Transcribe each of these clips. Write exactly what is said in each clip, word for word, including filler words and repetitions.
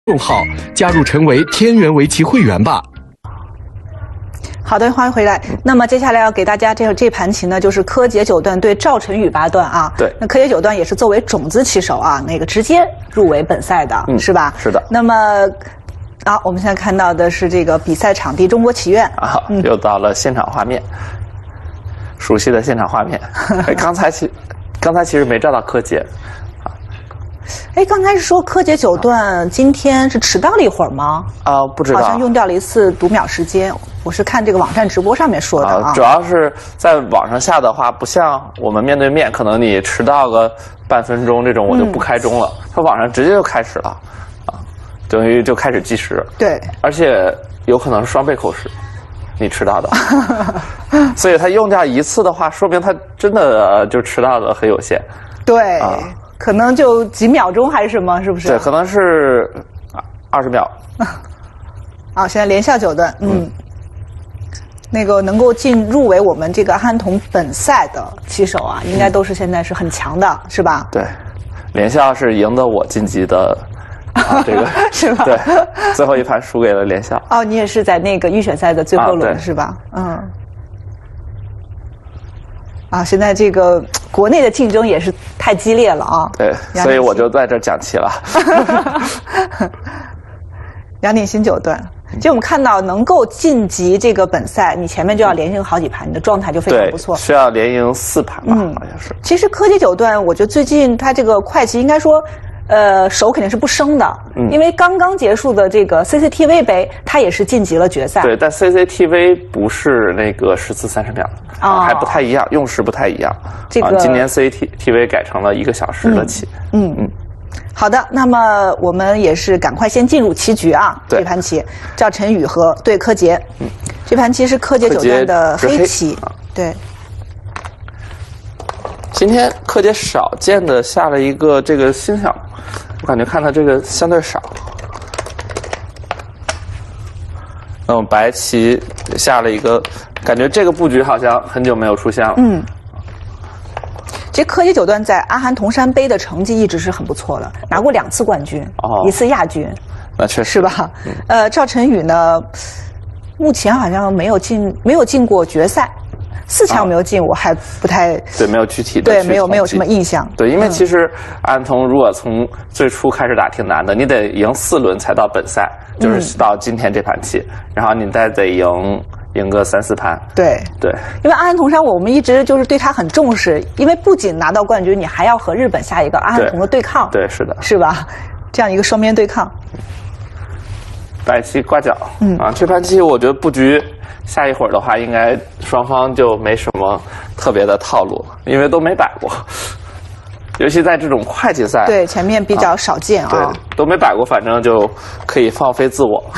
众号加入成为天元围棋会员吧。 好的，欢迎回来。那么接下来要给大家这这盘棋呢，就是柯洁九段对赵晨宇八段啊。 对。 那柯洁九段也是作为种子棋手啊，那个直接入围本赛的， 嗯、 是吧？ 是的。 那么，啊，我们现在看到的是这个比赛场地中国棋院啊，嗯、又到了现场画面，熟悉的现场画面。哎，刚才其刚才其实没照到柯洁。 哎，刚才是说柯洁九段今天是迟到了一会儿吗？ 啊、呃，不知道， 好像用掉了一次读秒时间。我是看这个网站直播上面说的啊。 呃、主要是在网上下的话，不像我们面对面，可能你迟到个半分钟这种，我就不开钟了。它、嗯、网上直接就开始了，啊，等于就开始计时。 对， 而且有可能是双倍扣时，你迟到的，所以他用掉一次的话，说明他真的就迟到的很有限。 对。啊，可能就几秒钟还是什么，是不是？ 对，可能是二十秒。 啊，现在连笑九段，嗯，嗯那个能够进入围我们这个安童本赛的棋手啊，应该都是现在是很强的，是吧？ 对，连笑是赢得我晋级的，啊、这个是吧？ 对，最后一盘输给了连笑。 哦，你也是在那个预选赛的最后轮、 啊、 是吧？嗯。啊，现在这个国内的竞争也是太激烈了啊！ 对，所以我就在这讲棋了。 杨定新九段，就我们看到能够晋级这个本赛，你前面就要连赢好几盘，你的状态就非常不错。 需要连赢四盘吧？嗯，好像是。 其实柯洁九段，我觉得最近他这个快棋应该说。呃，手肯定是不生的，嗯、因为刚刚结束的这个 C C T V 杯，他也是晋级了决赛。 对，但 C C T V 不是那个十次三十秒，哦、还不太一样，用时不太一样。这个、啊、今年 C C T V 改成了一个小时的棋。 嗯 嗯, 嗯。好的，那么我们也是赶快先进入棋局啊。这盘棋，赵晨宇和对柯洁。嗯。这盘棋是柯洁九段的黑棋。啊、对。 今天柯洁少见的下了一个这个新项目，我感觉看他这个相对少。那么白棋下了一个，感觉这个布局好像很久没有出现了。 嗯，这柯洁九段在阿含铜山杯的成绩一直是很不错的，拿过两次冠军，哦、一次亚军。 那确实是吧？嗯、呃，赵晨宇呢，目前好像没有进，没有进过决赛。四强没有进，啊、我还不太对，没有具体的对，没有没有什么印象。 对，因为其实安童如果从最初开始打挺难的，你得赢四轮才到本赛，就是到今天这盘棋，嗯、然后你再得赢赢个三四盘。 对对， 因为阿含铜山我们一直就是对他很重视，因为不仅拿到冠军，你还要和日本下一个阿含铜的对抗。 对，是的， 是吧？这样一个双边对抗。 白棋挂角，嗯啊，这盘棋我觉得布局。下一会儿的话，应该双方就没什么特别的套路，因为都没摆过，尤其在这种快棋赛， 对前面比较少见啊， 对，都没摆过，反正就可以放飞自我。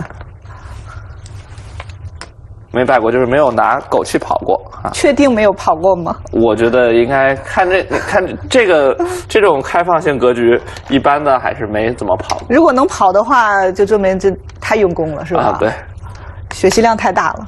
没摆过就是没有拿狗去跑过啊。 确定没有跑过吗？ 我觉得应该看这看这个这种开放性格局，一般的还是没怎么跑过。 如果能跑的话，就证明这太用功了，是吧？ 啊，对。 学习量太大了。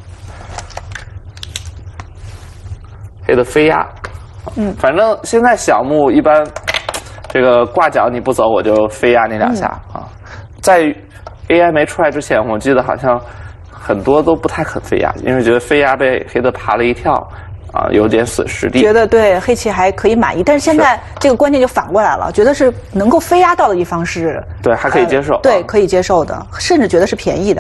黑的飞压，嗯，反正现在小目一般，这个挂角你不走，我就飞压你两下、嗯、啊。在 A I 没出来之前，我记得好像很多都不太肯飞压，因为觉得飞压被黑的爬了一跳啊，有点损实力。 觉得对黑棋还可以满意，但是现在这个观念就反过来了，觉得是能够飞压到的一方是对还可以接受、呃， 对可以接受的，甚至觉得是便宜的。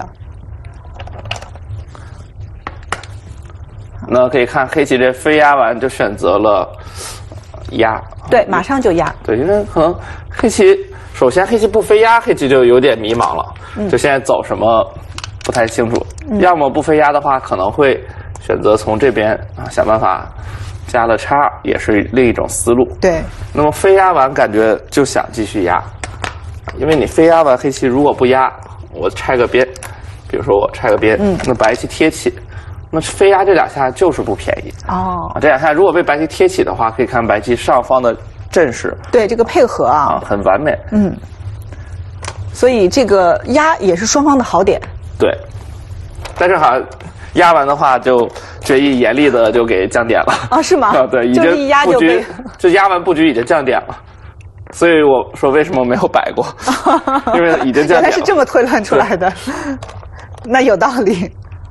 那可以看黑棋这飞压完就选择了压， 对，马上就压。 对，因为可能黑棋首先黑棋不飞压，黑棋就有点迷茫了，嗯、就现在走什么不太清楚。嗯、要么不飞压的话，可能会选择从这边啊想办法加了叉，也是另一种思路。 对。 那么飞压完感觉就想继续压，因为你飞压完黑棋如果不压，我拆个边，比如说我拆个边，嗯、那白棋贴起。那飞压这两下就是不便宜哦。 这两下如果被白棋贴起的话，可以看白棋上方的阵势， 对这个配合啊， 啊很完美。 嗯，所以这个压也是双方的好点。 对，但是好像压完的话，就决议严厉的就给降点了啊？是吗？ 啊，对，已经布局就压完布局已经降点了。 所以我说为什么没有摆过，因为已经这样。 原来是这么推断出来的，那有道理。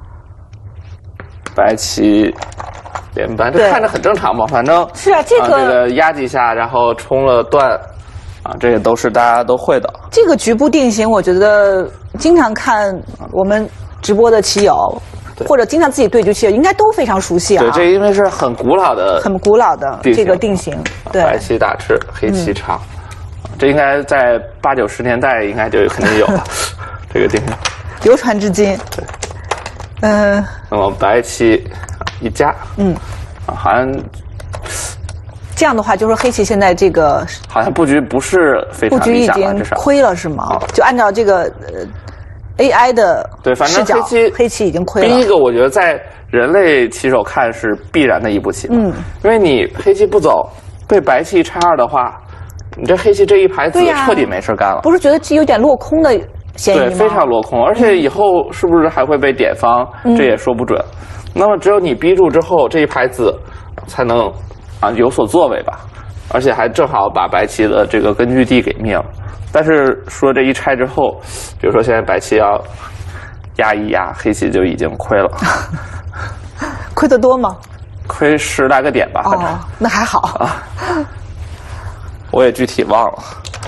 白棋连扳，这看着很正常嘛，反正是啊，这个、 啊、这个压几下，然后冲了断，啊，这个都是大家都会的。 这个局部定型，我觉得经常看我们直播的棋友，或者经常自己对局棋友，应该都非常熟悉啊。 对，这因为是很古老的、 很古老的这个定型。对， 白棋打赤，黑棋长，嗯、这应该在八九十年代应该就肯定有了这个定型， 流传至今。 对。 嗯、呃， 那么白棋一夹，嗯，啊，好像这样的话，就是黑棋现在这个好像布局不是非常理想了， 布局已经亏了是吗？啊、就按照这个呃 A I 的对，反正黑棋黑棋已经亏了。 第一个，我觉得在人类棋手看是必然的一步棋，嗯，因为你黑棋不走，被白棋拆二的话，你这黑棋这一排子彻底没事干了。 不是觉得这有点落空的嫌疑吗？ 对，非常落空，而且以后是不是还会被点方，嗯、这也说不准。那么只有你逼住之后，这一排子才能啊有所作为吧，而且还正好把白棋的这个根据地给灭了。但是说这一拆之后，比如说现在白棋要压一压，黑棋就已经亏了。 亏得多吗？ 亏十来个点吧，反正。 哦，那还好啊。 我也具体忘了。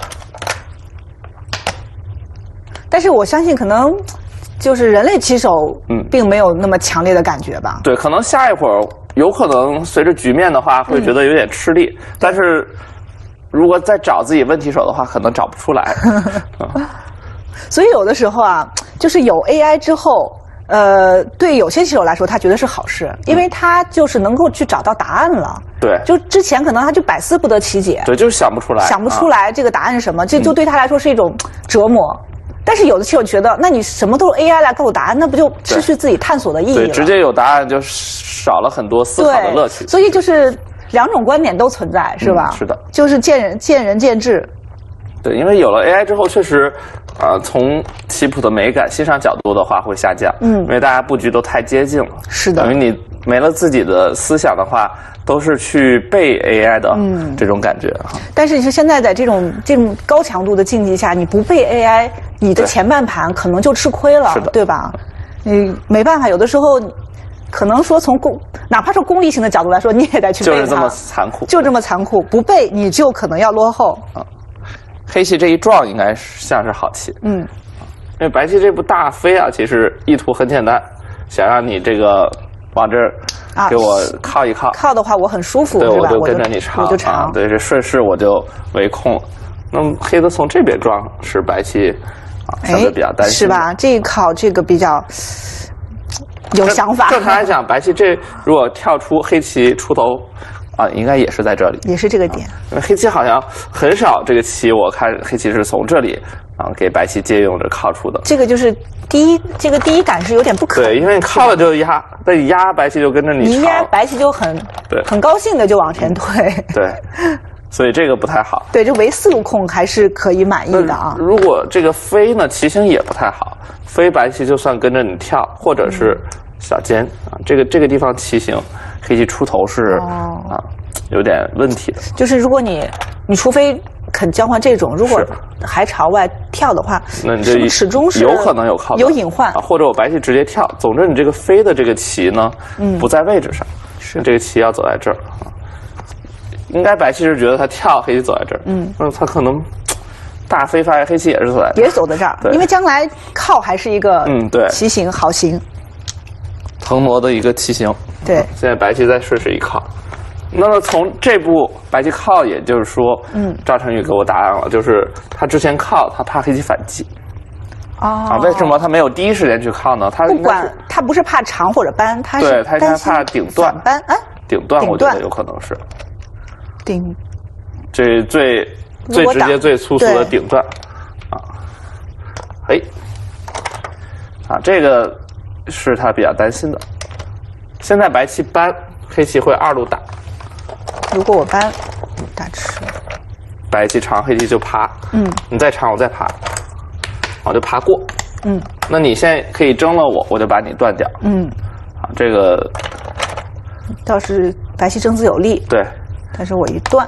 但是我相信，可能就是人类棋手，嗯，并没有那么强烈的感觉吧。 对，可能下一会儿有可能随着局面的话，会觉得有点吃力。嗯、但是如果再找自己问题手的话，可能找不出来。嗯、 所以有的时候啊，就是有 A I 之后，呃，对有些棋手来说，他觉得是好事，因为他就是能够去找到答案了。 对， 就之前可能他就百思不得其解。 对，就是想不出来， 想不出来这个答案是什么，这、啊、就对他来说是一种折磨。嗯，但是有的棋友觉得，那你什么都是 A I 来告诉答案，那不就失去自己探索的意义了？ 对，直接有答案就少了很多思考的乐趣。 所以就是两种观点都存在，是吧？ 嗯、是的， 就是见仁见仁见智。 对，因为有了 A I 之后，确实，呃，从棋谱的美感、欣赏角度的话会下降。嗯，因为大家布局都太接近了。 是的， 等于你没了自己的思想的话，都是去背 A I 的这种感觉哈、嗯。 但是你说现在在这种这种高强度的竞技下，你不背 A I， 你的前半盘可能就吃亏了，对吧？你没办法，有的时候可能说从功，哪怕是功利性的角度来说，你也得去背它。 就是这么残酷， 就这么残酷，不背你就可能要落后。 啊，黑棋这一撞应该像是好棋，嗯，因为白棋这步大飞啊，其实意图很简单，想让你这个往这儿给我靠一靠， 啊、靠的话我很舒服， 对，我就跟着你长， 我就长、 啊，对，这顺势我就围控了。那么黑的从这边撞是白棋啊，相对比较担心， 是吧？这一靠这个比较有想法。 正常来讲，白棋这如果跳出黑棋出头。啊，应该也是在这里， 也是这个点。 因为黑棋好像很少这个棋，我看黑棋是从这里啊给白棋借用着靠出的。 这个就是第一，这个第一感是有点不可能。 对，因为你靠了就压，那你压白棋就跟着你。 你压白棋就很对， 很高兴的就往前推。 对，所以这个不太好。 对，这围四路控还是可以满意的啊。 如果这个飞呢，棋形也不太好，飞白棋就算跟着你跳，或者是小尖、嗯、啊，这个这个地方棋形。黑棋出头是、哦、啊，有点问题的。 就是如果你你除非肯交换这种，如果还朝外跳的话， 那你这是不是始终是有可能有靠有隐患啊，或者我白棋直接跳。总之，你这个飞的这个棋呢，嗯、不在位置上，是这个棋要走在这儿啊。应该白棋是觉得他跳，黑棋走在这儿，嗯，那他可能大飞发现黑棋也是走在这儿， 也走在这儿，因为将来靠还是一个嗯对棋形好形。 腾挪的一个棋形， 对、 啊，现在白棋再顺势一靠，那么从这步白棋靠，也就是说，嗯，赵晨宇给我答案了，就是他之前靠，他怕黑棋反击， 哦， 啊，为什么他没有第一时间去靠呢？他不管他不是怕长或者扳，他是对他他怕顶断扳，哎， 顶断我觉得有可能是顶， 这最最直接最粗俗的顶断，啊，哎，啊这个。是他比较担心的。现在白棋扳，黑棋会二路打。 如果我扳，打吃。 白棋长，黑棋就爬。嗯。你再长，我再爬，我就爬过。嗯。那你现在可以争了我，我就把你断掉。嗯。啊，这个倒是白棋争子有利。 对。 但是我一断，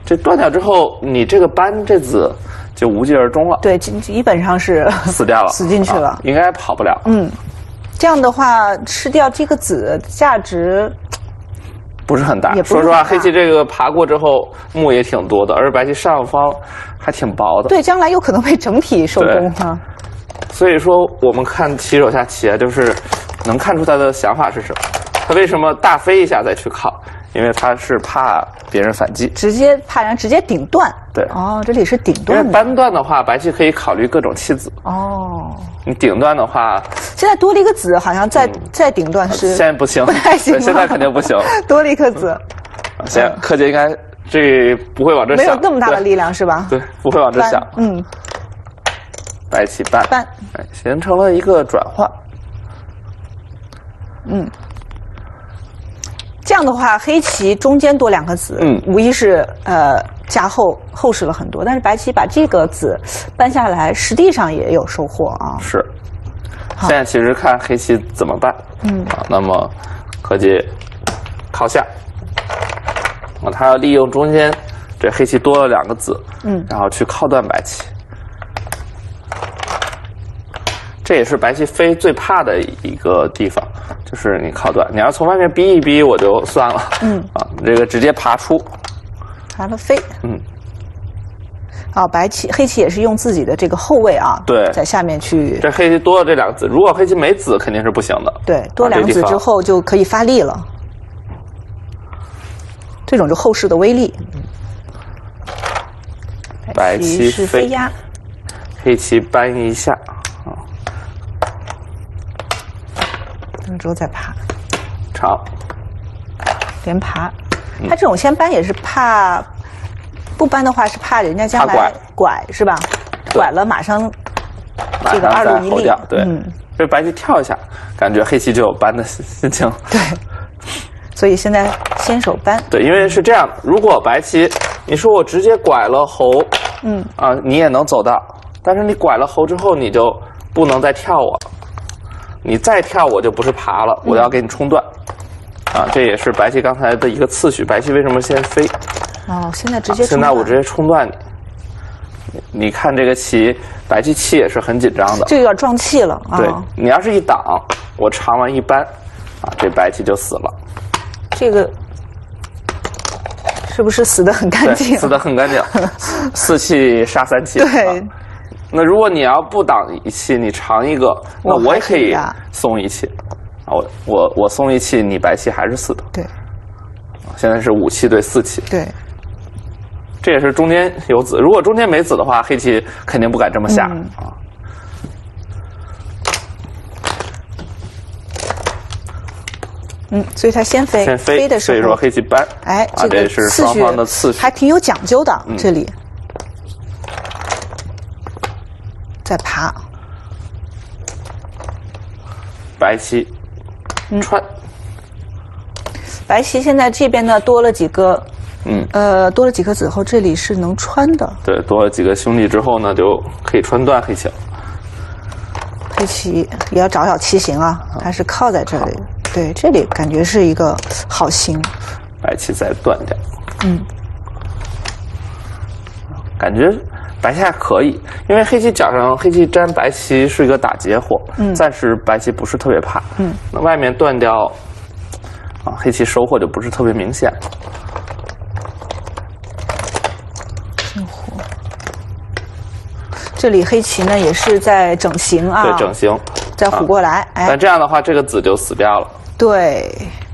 这断掉之后，你这个搬这子就无疾而终了。 对，基基本上是死掉了， 死进去了、 啊，应该跑不了。 嗯，这样的话吃掉这个子价值不是很大。 也不是很大说实话，黑棋这个爬过之后目也挺多的，而白棋上方还挺薄的。 对，将来有可能会整体收工啊。 所以说，我们看棋手下棋啊，就是能看出他的想法是什么。他为什么大飞一下再去靠？因为他是怕别人反击， 直接怕人直接顶断。 对， 哦，这里是顶断的。 因为扳断的话，白棋可以考虑各种弃子。 哦， 你顶断的话， 现在多了一个子，好像再、嗯、再顶断是现在不行， 不太行， 现在肯定不行， 多了一颗子。 现在柯洁应该这不会往这想， 没有那么大的力量是吧？ 对，不会往这想。 嗯， 白棋扳扳， 哎，形成了一个转换。 嗯。这样的话，黑棋中间多两个子，嗯，无疑是呃加厚厚实了很多。但是白棋把这个子搬下来，实际上也有收获啊。 是。现在其实看黑棋怎么办，嗯啊，那么柯洁靠下，啊，他要利用中间这黑棋多了两个子，嗯，然后去靠断白棋。这也是白棋飞最怕的一个地方，就是你靠断。你要从外面逼一逼，我就算了。嗯啊，这个直接爬出， 爬了飞。 嗯， 好，白棋黑棋也是用自己的这个后卫啊， 对， 在下面去。 这黑棋多了这两个子，如果黑棋没子，肯定是不行的。 对，多两个子之后就可以发力了。这种就后势的威力。 白棋是飞压， 黑棋扳一下。 之后再爬， 长， 连爬。他这种先搬也是怕，不搬的话是怕人家将来拐，拐是吧？拐了马上这个二路一立。 对，嗯，这白棋跳一下，感觉黑棋就有搬的心情。 对，所以现在先手搬。 对，因为是这样，如果白棋你说我直接拐了猴，嗯啊，你也能走到，但是你拐了猴之后，你就不能再跳我。你再跳我就不是爬了，我要给你冲断，嗯、啊，这也是白棋刚才的一个次序。白棋为什么先飞？ 哦，现在直接、啊、 现在我直接冲断你。你看这个棋，白棋气也是很紧张的， 这有点撞气了。啊、 对，你要是一挡，我长完一扳，啊，这白棋就死了。 这个是不是死得很干净？ 死得很干净，四气杀三气。 对。啊， 那如果你要不挡一气，你长一个，那我也可以松一气，啊，我我我松一气，你白棋还是死的。 对， 现在是五气对四气。 对， 这也是中间有子，如果中间没子的话，黑棋肯定不敢这么下、嗯、啊。 嗯，所以他先飞， 先飞, 飞的时候， 所以说黑棋扳， 哎， 啊、这是双方的次序， 还挺有讲究的，嗯、这里。再爬， 白棋穿、 嗯，白棋现在这边呢多了几个，嗯，呃，多了几颗子后，这里是能穿的。 对，多了几个兄弟之后呢，就可以穿断黑棋了。 黑棋也要找找棋形啊，它是靠在这里，对，这里感觉是一个好形。 白棋再断掉， 嗯， 感觉。白棋还可以，因为黑棋角上黑棋粘白棋是一个打劫活，嗯，暂时白棋不是特别怕，嗯，那外面断掉，啊，黑棋收获就不是特别明显了。 进活，这里黑棋呢也是在整形啊， 对，整形， 再虎过来， 啊、哎，但这样的话，这个子就死掉了。 对，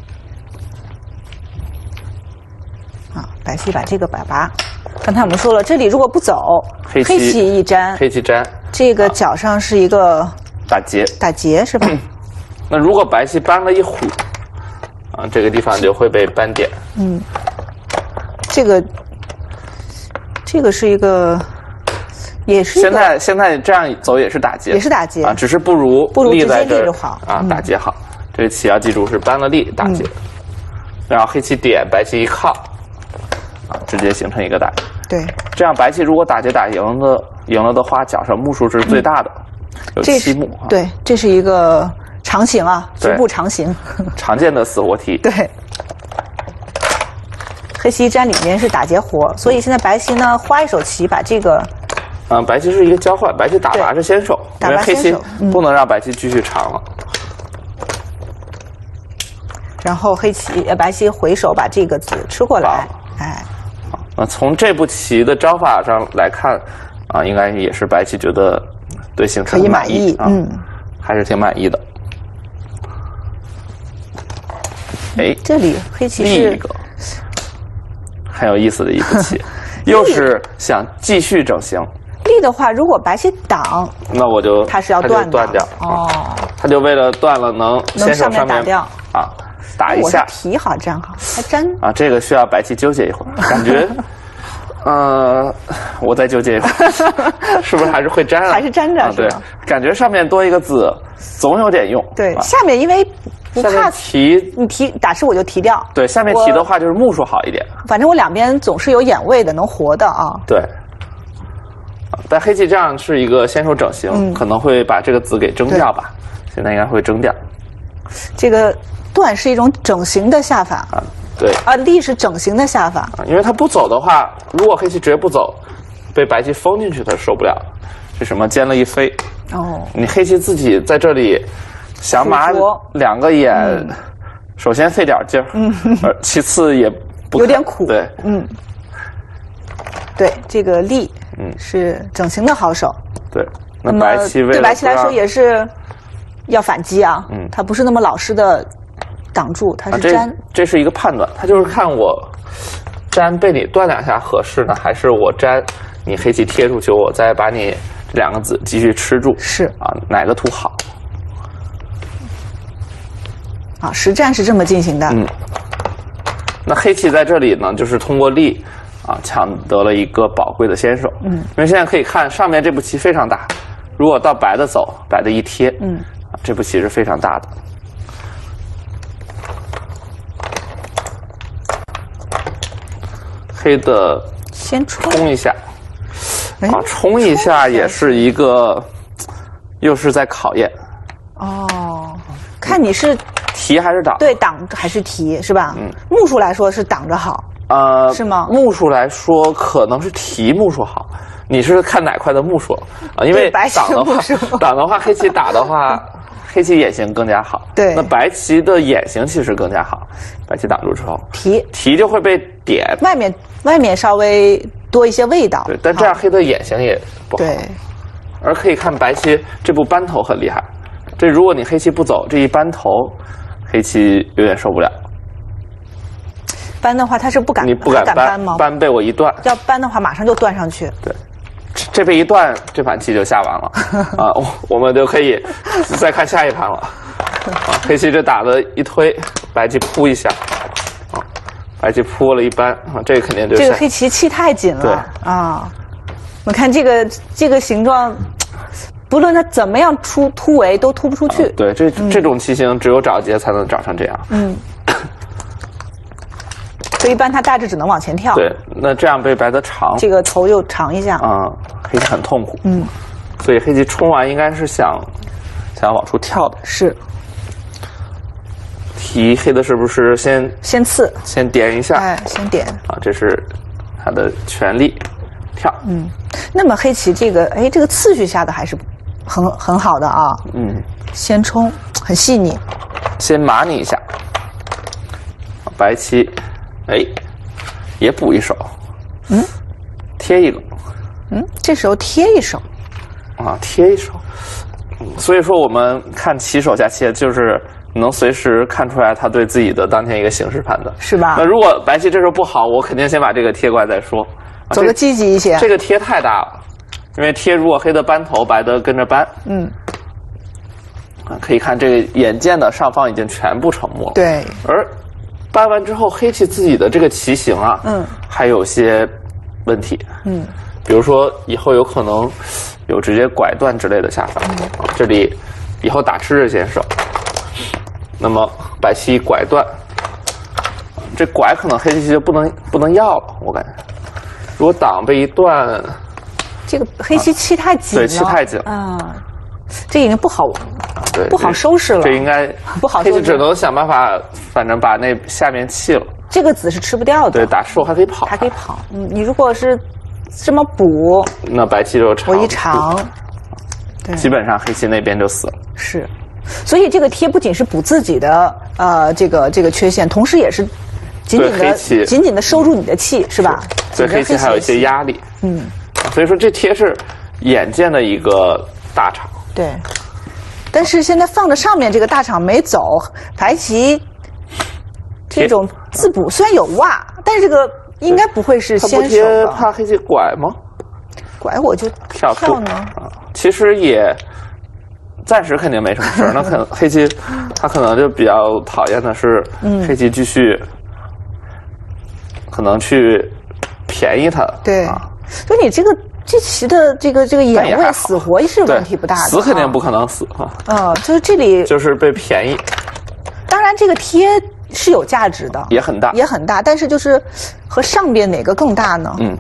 啊，白棋把这个把拔。刚才我们说了，这里如果不走， 黑棋, 黑棋一粘， 黑棋粘， 这个角上是一个、啊、 打劫， 打劫是吧？嗯、 那如果白棋搬了一虎，啊，这个地方就会被扳点。 嗯，这个这个是一个，也是现在现在这样走也是打劫， 也是打劫啊，只是不如不如立在这儿好啊，打劫好。嗯、这个棋要记住是搬了力打劫，嗯、然后黑棋点，白棋一靠。啊，直接形成一个打劫。 对， 这样白棋如果打劫打赢了，赢了的话，角上目数是最大的，嗯、有七目。啊、 对，这是一个长形啊，局部长形， 常见的死活题。 对， 黑棋一粘里面是打劫活，所以现在白棋呢花一手棋把这个， 嗯，白棋是一个交换，白棋打拔是先手，因为黑棋不能让白棋继续长了。 然后黑棋呃白棋回手把这个子吃过来，哎， 啊，从这步棋的招法上来看，啊，应该也是白棋觉得对形势可以满意， 啊、嗯，还是挺满意的。哎， 这里黑棋是另一个很有意思的一步棋，又是想继续整形。 立的话，如果白棋挡， 那我就它是要断断掉哦， 他就为了断了能先手上面打掉啊。打一下， 提好粘好，还粘啊！这个需要白棋纠结一会儿，感觉，呃，我再纠结一会儿，是不是还是会粘啊？ 还是粘着、啊、 对，感觉上面多一个子，总有点用。 对， 啊、 下面因为不怕提， 你提打吃我就提掉。 对，下面提的话就是目数好一点。 反正我两边总是有眼位的，能活的啊。 对。但黑棋这样是一个先手整形，嗯、可能会把这个子给争掉吧？现在应该会争掉。 这个。断是一种整形的下法啊，对啊，立是整形的下法， 因为他不走的话，如果黑棋直接不走，被白棋封进去，他受不了。这什么尖了一飞哦，你黑棋自己在这里想把两个眼，嗯、首先费点劲儿，嗯，其次也不有点苦， 对， 嗯，对，这个立嗯是整形的好手， 对，那白棋对白棋来说也是要反击啊，嗯，他不是那么老实的。挡住，它是粘、 啊这，这是一个判断，它就是看我粘被你断两下合适呢，还是我粘你黑棋贴出去，我再把你这两个子继续吃住， 是啊，哪个图好？ 啊，实战是这么进行的。 嗯，那黑棋在这里呢，就是通过力啊抢得了一个宝贵的先手。嗯，因为现在可以看上面这步棋非常大，如果到白的走，白的一贴，嗯，啊，这步棋是非常大的。黑的先冲一下，啊，冲一下也是一个，又是在考验。 哦，看你是提还是挡？ 对，挡还是提是吧？嗯，目数来说是挡着好。呃，是吗？ 目数来说可能是提目数好，你是看哪块的目数啊？因为挡的话，挡的话，黑棋打的话。黑棋眼型更加好， 对， 那白棋的眼型其实更加好。白棋挡住之后， 提提就会被点， 外面外面稍微多一些味道。 对，但这样黑的眼型也不好。 对， 而可以看白棋这步扳头很厉害。这如果你黑棋不走，这一扳头，黑棋有点受不了。 扳的话，他是不敢， 你不敢扳吗？ 扳被我一断， 要扳的话，马上就断上去。 对。这被一断，这盘棋就下完了啊！我我们就可以再看下一盘了。啊，黑棋这打的一推，白棋扑一下，啊，白棋扑了一扳啊，这个肯定就是这个黑棋气太紧了。对啊，我看这个这个形状，不论它怎么样出突围，都突不出去。 啊、对，这、嗯、这种棋形只有找劫才能找成这样。嗯。 所以一般它大致只能往前跳。 对，那这样被白的长， 这个头又长一下。 啊、嗯，黑棋很痛苦。嗯，所以黑棋冲完应该是想想往出跳的。 是。 提黑的是不是先先刺， 先点一下？ 哎，先点。 啊，这是它的全力跳。 嗯，那么黑棋这个，哎，这个次序下的还是很很好的啊。嗯，先冲，很细腻。 先麻你一下。白棋。哎，也补一手，嗯，贴一个， 嗯，这时候贴一手， 啊，贴一手，所以说我们看棋手下棋，就是能随时看出来他对自己的当前一个形势判断， 是吧？ 那如果白棋这时候不好，我肯定先把这个贴过来再说， 啊、走的积极一些。 这个贴太大了，因为贴如果黑的扳头，白的跟着扳，嗯，啊，可以看这个眼见的上方已经全部成目了， 对， 而。扳完之后，黑棋自己的这个棋形啊，嗯，还有些问题，嗯，比如说以后有可能有直接拐断之类的下法，嗯、这里以后打吃日先手，那么白棋拐断，这拐可能黑棋就不能不能要了，我感觉，如果挡被一断， 这个黑棋气太紧了， 对，气太紧了啊。这已经不好， 对， 不好收拾了。 这应该不好收拾， 黑棋只能想办法，反正把那下面弃了。 这个子是吃不掉的。 对，打士后还可以跑， 还可以跑。嗯，你如果是这么补， 那白棋就长。 我一长，对， 基本上黑棋那边就死了。 是，所以这个贴不仅是补自己的呃这个这个缺陷，同时也是紧紧的紧紧的收住你的气，是吧？ 对黑棋还有一些压力。嗯，所以说这贴是眼见的一个大场。 对。但是现在放着上面这个大场没走，白棋这种自补虽然有挖，但是这个应该不会是先手的。 怕黑棋拐吗？ 拐我就跳呢。 啊，其实也暂时肯定没什么事儿。那可能黑棋他可能就比较讨厌的是黑棋继续可能去便宜他。 对，所以你这个。这棋的这个这个眼位死活是问题不大的， 死肯定不可能死哈。 嗯，就是这里就是被便宜。 当然，这个贴是有价值的， 也很大， 也很大。但是就是和上边哪个更大呢？嗯。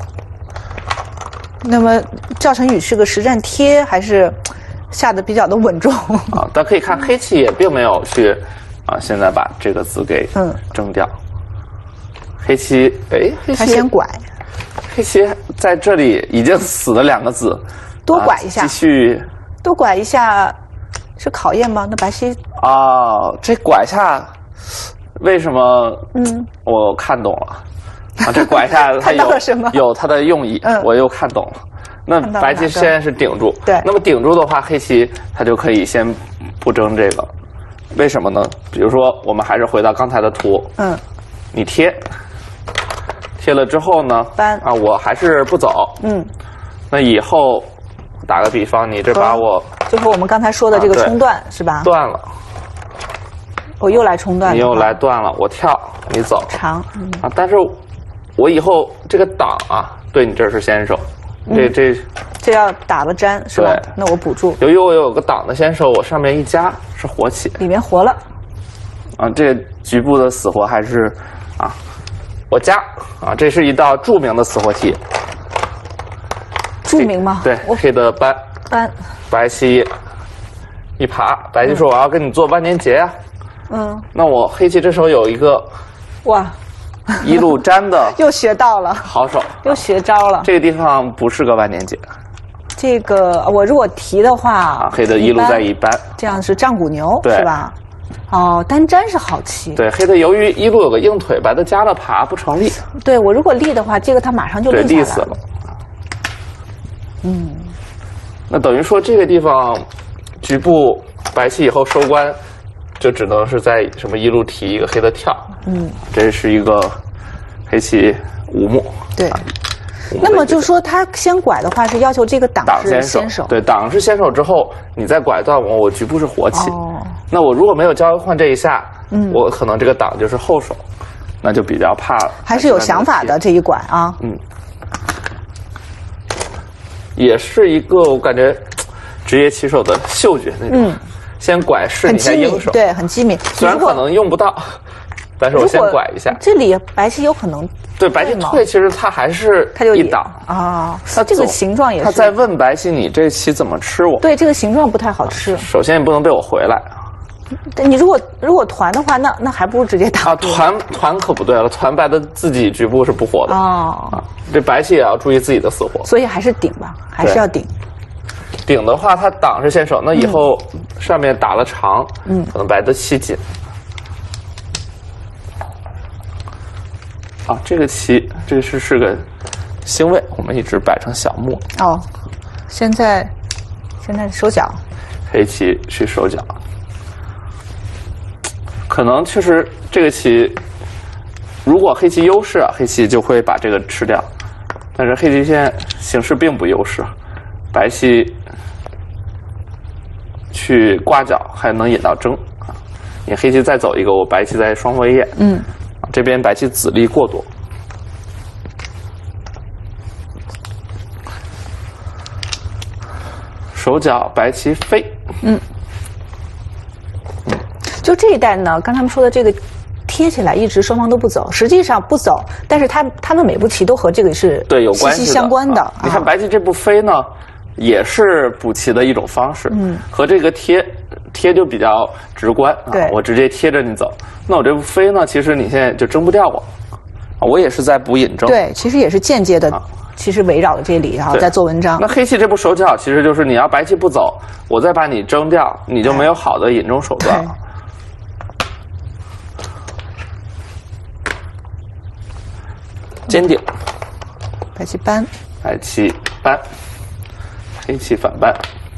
那么赵晨宇是个实战贴，还是下的比较的稳重啊？大家可以看黑棋也并没有去啊，现在把这个子给嗯争掉。黑棋哎，黑棋他先拐。 黑棋在这里已经死了两个子， 多拐一下， 啊、继续多拐一下是考验吗？那白棋啊，这拐下为什么？嗯，我看懂了啊，这拐下它有有它的用意，嗯，我又看懂了。那白棋现在是顶住， 对， 那么顶住的话，黑棋它就可以先不争这个，为什么呢？比如说，我们还是回到刚才的图，嗯，你贴。贴了之后呢， 搬啊，我还是不走。嗯，那以后打个比方，你这把我就和我们刚才说的这个冲断、啊、是吧？ 断了， 我又来冲断， 你又来断了，我跳，你走长、嗯、 啊，但是我以后这个挡啊，对你这是先手，嗯、这这这要打了粘是吧？那我补住。 由于我有个挡的先手，我上面一加是活起， 里面活了。 啊，这个局部的死活还是啊。我加啊，这是一道著名的死活题。 著名吗？ 对，黑的搬搬， 白棋一爬，白棋说我要跟你做万年劫呀、啊。嗯，那我黑棋这时候有一个哇， 一路粘的又学到了好手， 又学招了。 这个地方不是个万年劫。 这个我如果提的话， 啊、黑的一路在一搬， 这样是战鼓牛是吧？哦，单粘是好棋。 对，黑的由于一路有个硬腿，白的加了爬不成立。 对，我如果立的话，这个他马上就立下来了。 对，立死了。嗯，那等于说这个地方局部白棋以后收官，就只能是在什么一路提一个黑的跳。嗯，这是一个黑棋五目。 对。啊、那么就是说，他先拐的话是要求这个挡是先手。 对，挡是先手之后，你再拐断我，我局部是活棋。哦。那我如果没有交换这一下，嗯，我可能这个挡就是后手，那就比较怕。 还是有想法的这一拐啊。嗯。 也是一个我感觉职业棋手的嗅觉那种，嗯、先拐试一下应手， 对，很机敏。 虽然可能用不到，但是我先拐一下。 这里白棋有可能对白棋退，其实他还是他就一挡啊。他这个形状也是。 他在问白棋，你这棋怎么吃我？ 对，这个形状不太好吃。 首先你不能被我回来。 你如果如果团的话，那那还不如直接打啊！团团可不对了，团白的自己局部是不活的哦。啊，这白棋也要注意自己的死活。 所以还是顶吧，还是要顶。 顶的话，它挡是先手，那以后上面打了长，嗯，可能白的气紧。啊，这个棋这个是是个星位，我们一直摆成小目。 哦，现在现在收脚。 黑棋去收脚。可能确实这个棋，如果黑棋优势啊，黑棋就会把这个吃掉。但是黑棋现在形势并不优势，白棋去刮角还能引到争啊。你黑棋再走一个，我白棋在双飞燕。嗯，这边白棋子力过多。手脚白棋飞。嗯。 就这一代呢，刚他们说的这个贴起来一直双方都不走，实际上不走，但是他他们每步棋都和这个是对有关系息息相关的。 啊、你看白棋这步飞呢，也是补棋的一种方式，嗯，和这个贴贴。 贴就比较直观， 对、 啊，我直接贴着你走。那我这步飞呢，其实你现在就争不掉我，啊，我也是在补引争。 对，其实也是间接的，啊、其实围绕着这里，然后在做文章。 那黑棋这步手脚其实就是你要白棋不走，我再把你争掉，你就没有好的引争手段了。尖顶， 白棋搬， 白棋搬，黑棋反搬。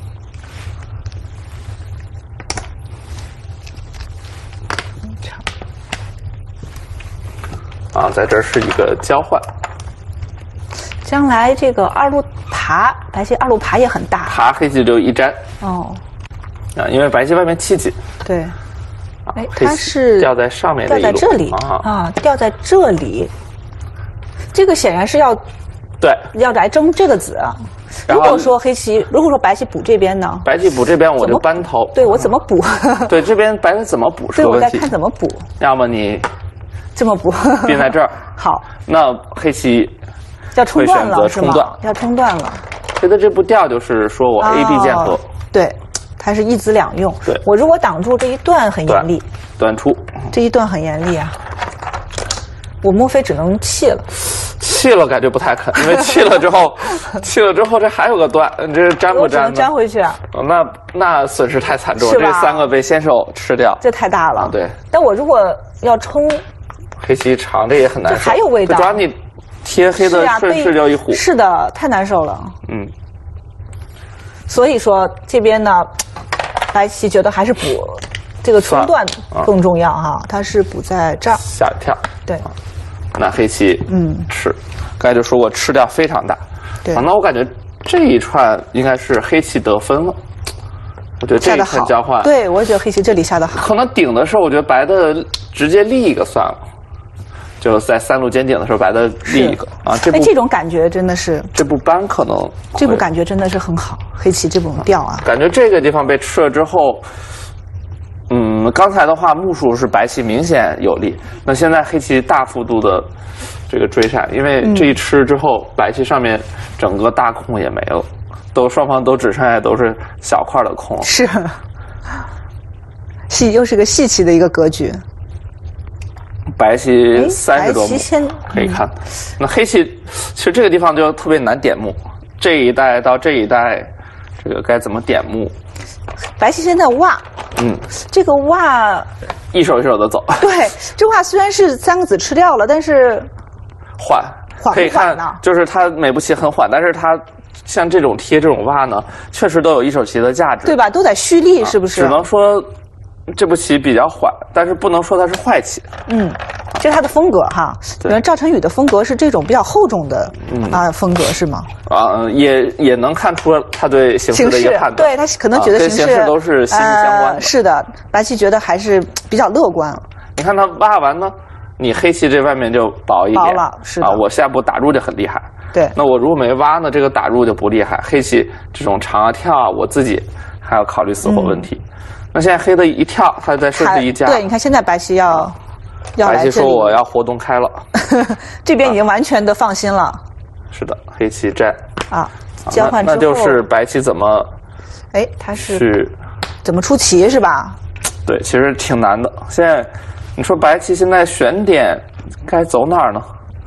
啊，在这儿是一个交换。 将来这个二路爬，白棋二路爬也很大。 爬黑棋就一粘。 哦。 啊，因为白棋外面气紧。 对。 哎， 它是掉在上面的掉在这里啊啊，掉在这里。这个显然是要， 对， 要来争这个子。如果说黑棋，如果说白棋补这边呢？ 白棋补这边我就搬头。 对，我怎么补？ 对，这边白棋怎么补是个问题。 对，我在看怎么补。 要么你这么补， 定在这儿。 好， 那黑棋要冲断了是吗？ 冲断， 要冲断了。 黑的这步调就是说我 A B 键合。 对，它是一子两用。 对， 我如果挡住这一段很严厉。 断出。 这一段很严厉啊。我莫非只能弃了？ 弃了感觉不太肯，因为弃了之后，弃了之后这还有个段，你这粘不粘？ 粘回去啊？ 那那损失太惨重，这三个被先手吃掉， 这太大了。 啊、对。 但我如果要冲， 黑棋长这也很难受， 这还有味道。 主要你贴黑的顺势就一虎。 是的，太难受了。 嗯。 所以说这边呢，白棋觉得还是补这个冲断更重要哈，啊、它是补在这儿。 下一跳。 对。 那黑棋嗯吃，刚才就说过吃掉非常大， 对、 啊，那我感觉这一串应该是黑棋得分了。我觉得这一串交换， 对我也觉得黑棋这里下的好。 可能顶的时候，我觉得白的直接立一个算了，就在三路尖顶的时候，白的立一个啊。这哎，这种感觉真的是， 这步搬可能这步感觉真的是很好，黑棋这种调啊， 感觉这个地方被吃了之后。嗯，刚才的话目数是白棋明显有利，那现在黑棋大幅度的这个追闪，因为这一吃之后，嗯、白棋上面整个大空也没了，都双方都只剩下都是小块的空。 是，细又是个细棋的一个格局。 白棋三十多目可以看， 嗯、 那黑棋其实这个地方就特别难点目，这一带到这一带，这个该怎么点目？ 白棋现在挖， 嗯， 这个挖一手一手的走。 对，这挖虽然是三个子吃掉了，但是缓， 缓可以看，就是它每步棋很缓，但是它像这种贴这种挖呢，确实都有一手棋的价值， 对吧？都在蓄力，是不是？ 只能说这步棋比较缓，但是不能说它是坏棋。 嗯，这是他的风格哈。因为赵晨宇的风格是这种比较厚重的嗯啊风格是吗？ 啊，也也能看出他对形势的一个判断。 对他可能觉得形势、 啊、形势都是息息相关的、 呃。是的，白棋觉得还是比较乐观。 你看他挖完呢，你黑棋这外面就薄一点， 薄了，是的。 啊，我下步打入就很厉害。 对。 那我如果没挖呢，这个打入就不厉害。黑棋这种长啊跳啊，我自己还要考虑死活问题。嗯、那现在黑的一跳，他再顺势一加。 对，你看现在白棋要。要白棋说我要活动开了， 这边已经完全的放心了。 是的，黑棋摘啊，交换之后那就是白棋怎么？ 哎，他是去怎么出棋是吧？ 对，其实挺难的。现在你说白棋现在选点该走哪儿呢？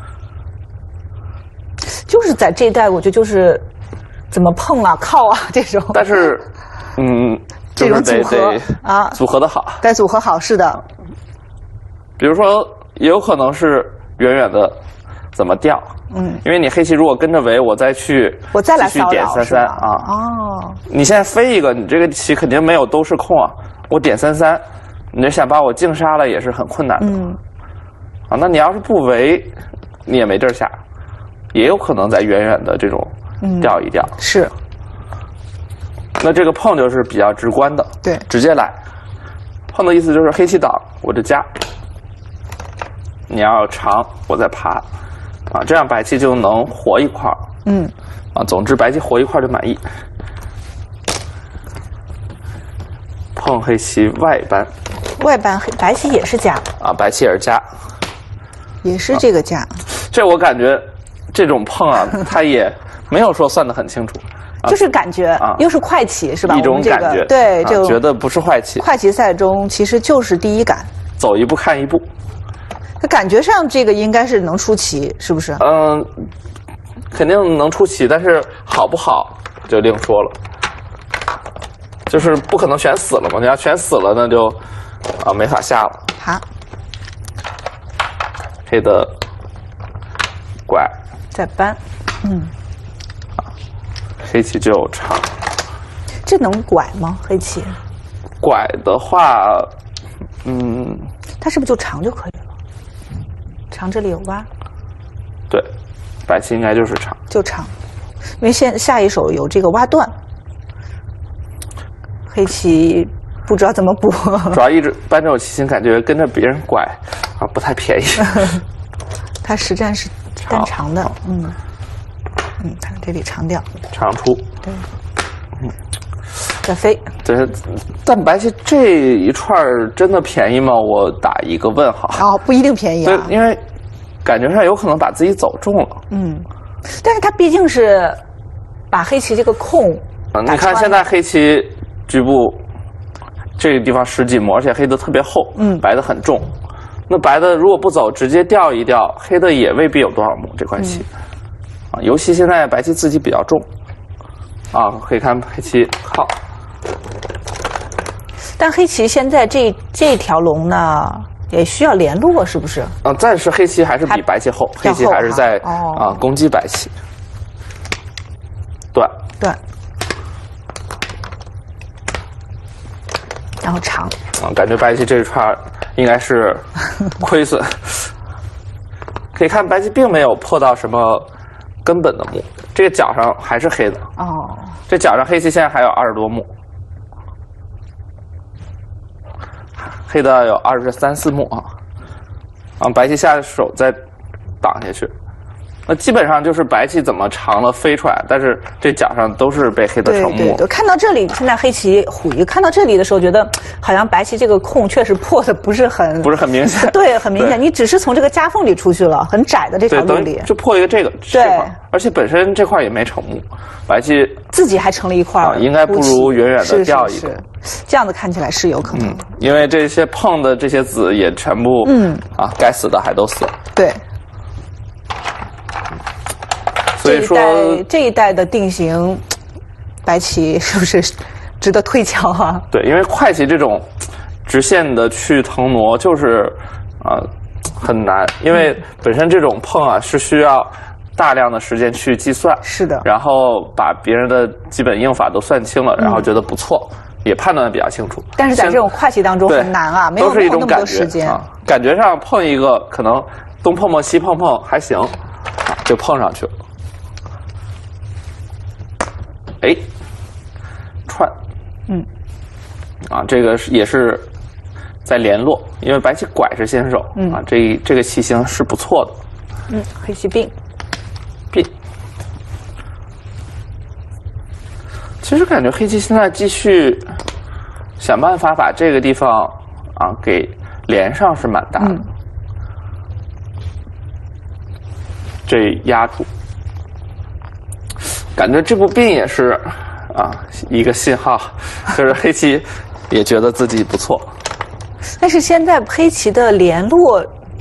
就是在这一带，我觉得就是怎么碰啊、靠啊这种。 但是，嗯， 这种组合啊， 组合的好， 该组合好是的。 比如说，也有可能是远远的怎么调，嗯，因为你黑棋如果跟着围，我再去我再来继续点三三啊， 哦， 你现在飞一个，你这个棋肯定没有都是空啊，我点三三，你就想把我净杀了也是很困难的，嗯，啊，那你要是不围，你也没地儿下，也有可能在远远的这种调一调， 嗯、是， 那这个碰就是比较直观的， 对， 直接来，碰的意思就是黑棋挡我就加。你要长，我再爬，啊，这样白棋就能活一块儿。嗯，啊，总之白棋活一块就满意。碰黑棋外搬， 外搬黑白棋也是加。 啊，白棋也是加， 也是这个加。 啊、这我感觉这种碰啊，他也没有说算得很清楚。 就是感觉，啊、又是快棋是吧？ 一种感觉， 这个、对， 啊、 就觉得不是坏棋。 快棋赛中其实就是第一感， 走一步看一步。 它感觉上这个应该是能出棋，是不是？ 嗯，肯定能出棋，但是好不好就另说了。就是不可能选死了嘛，你要选死了那就啊没法下了。 好， 黑的拐再搬，嗯， 黑棋就长。 这能拐吗？黑棋？ 拐的话，嗯， 它是不是就长就可以了？长这里有挖。 对，白棋应该就是长。 就长，因为现下一手有这个挖断。黑棋不知道怎么补， 主要一直搬这种棋形，感觉跟着别人拐啊不太便宜。 它实战是单长的，嗯嗯，看这里长掉， 长出， 对，嗯，再飞。 对，但白棋这一串真的便宜吗？我打一个问号。 哦，不一定便宜啊， 对，因为感觉上有可能把自己走中了。 嗯，但是它毕竟是把黑棋这个空， 嗯，你看现在黑棋。局部这个地方十几目，而且黑的特别厚，嗯，白的很重。那白的如果不走，直接掉一掉，黑的也未必有多少目这块棋。嗯、啊，尤其现在白棋自己比较重，啊，可以看黑棋靠。 但黑棋现在这这条龙呢，也需要联络，是不是？ 啊，暂时黑棋还是比白棋厚，黑棋还是在啊、哦、攻击白棋。断断。然后长啊，感觉白棋这一串应该是亏损。可以看白棋并没有破到什么根本的目，这个角上还是黑的。哦，这角上黑棋现在还有二十多目，黑的有二十三四目啊。啊，白棋下手再挡下去。那基本上就是白棋怎么长了飞出来，但是这角上都是被黑的成目。 对对对，看到这里，现在黑棋虎一看到这里的时候，觉得好像白棋这个空确实破的不是很不是很明显。 对，很明显，你只是从这个夹缝里出去了，很窄的这条路里， 就破一个这个这块，而且本身这块也没成目，白棋自己还成了一块， 啊、应该不如远远的掉一个。 是是是，这样子看起来是有可能、 嗯，因为这些碰的这些子也全部，嗯啊，该死的还都死了。 对。 所以说这一代这一代的定型，白棋是不是值得推敲啊？ 对，因为快棋这种直线的去腾挪就是啊、呃、很难，因为本身这种碰啊是需要大量的时间去计算， 是的， 然后把别人的基本应法都算清了，然后觉得不错，嗯、也判断的比较清楚。 但是在这种快棋当中很难啊，没有没有那么多时间啊，感觉上碰一个可能东碰碰西碰碰还行，啊就碰上去了。哎，串， 嗯， 啊，这个是也是在联络，因为白棋拐是先手，嗯啊，这这个棋形是不错的， 嗯，黑棋并并，其实感觉黑棋现在继续想办法把这个地方啊给连上是蛮大的，嗯、这压住。感觉这步并也是啊一个信号，就是黑棋也觉得自己不错。 但是现在黑棋的联络，